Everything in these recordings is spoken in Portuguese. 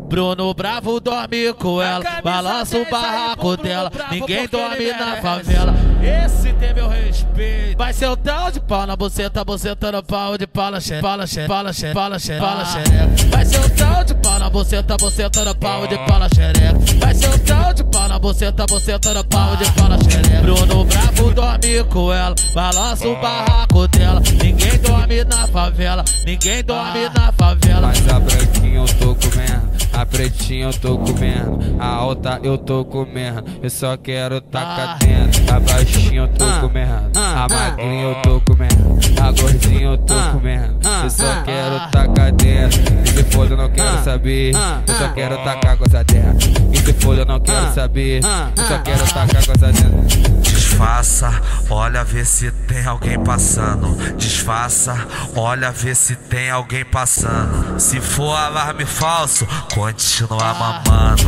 Bruno Bravo dorme com ela, balança o barraco dela, ninguém dorme na favela. Esse tem meu respeito. Vai ser o tal de pau na buceta, bucetando pau de pala, pala, pala, pala, pala, xereca. Vai ser o tal de pau na buceta, bucetando pau de pala, xereca. Vai ser o tal de pau na buceta, bucetando pau de pala, xereca. Bruno Bravo dorme com ela, balança o barraco dela, ninguém dorme na favela, ninguém dorme na favela. Mas a branquinha eu tô comendo, a pretinha eu tô comendo, a alta eu tô comendo, eu só quero tacar dentro. A baixinha eu tô comendo, a magrinha eu tô comendo, a gordinha eu tô comendo, eu só quero tacar dentro. E se for eu não quero saber, eu só quero tacar coisa dentro. E se for eu não quero saber, eu só quero tacar coisa dentro. Disfarça, olha vê se tem alguém passando. Disfarça, olha vê se tem alguém passando. Se for alarme falso, continua mamando.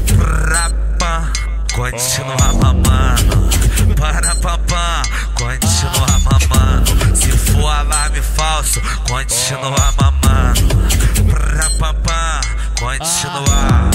Continua mamando. Para papá, continua mamando. Se for alarme falso, continua mamando. Para papá, continua.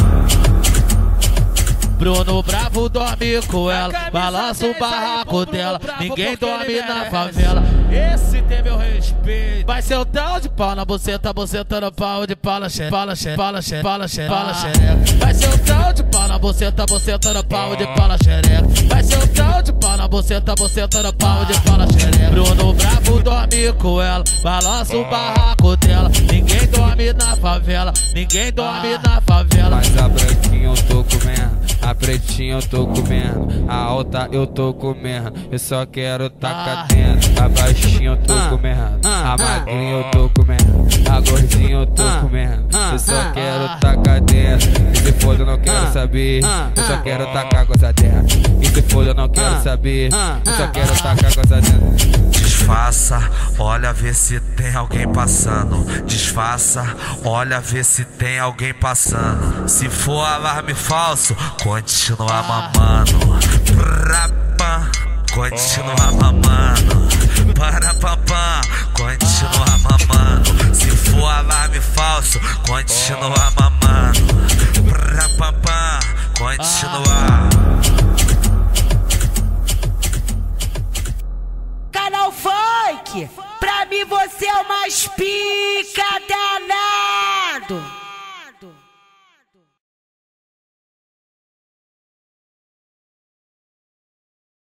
Bruno Bravo dorme com ela, balança o barraco dela, ninguém dorme na favela. Esse tem meu respeito. Vai ser o tal de pau na buceta, bucetando pau de pala, pala, pala, pala, pala, xereca. Vai ser o tal de pau na buceta, bucetando pau de pala, xereca. Vai ser o tal de pau na buceta, bucetando pau de pala, xereca. Bruno Bravo dorme com ela, balança o barraco dela, ninguém dorme na favela, ninguém dorme na favela. Mas a branquinha eu tô comendo, a pretinha eu tô comendo, a alta eu tô comendo, eu só quero tacar dentro. A baixinha eu tô comendo, a magrinha eu tô comendo, a gordinha eu tô comendo, eu só quero tacar dentro. E se for eu não quero saber, eu só quero tacar coisa dentro. E se for eu não quero saber, eu só quero tacar coisa dentro. Disfarça, olha vê se tem alguém passando. Disfarça, olha vê se tem alguém passando. Se for alarme falso, continua mamando. Continua mamando. Para papá, continua mamando. Se for alarme falso, continua mamando. Para papá, continua. Canal Funk, pra mim você é o mais pica danado.